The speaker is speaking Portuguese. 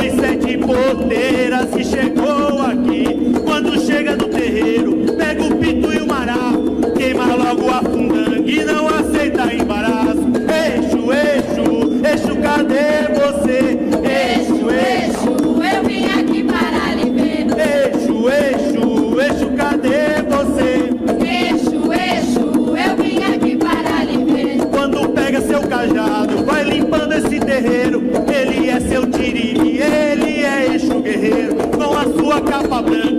2, 7 porteiras que chegou aqui. Quando chega no terreiro, pega o pito e o marafo, queima logo a fundanga e não aceita embaraço. Exu, Exu, Exu, cadê você? Exu, Exu, eu vim aqui para lhe ver. Exu, Exu, Exu, cadê você? Exu, Exu, eu vim aqui para lhe ver. Quando pega seu cajado, vai limpando esse terreiro. Ele é seu tiriri, ele é Exu guerreiro, com a sua capa branca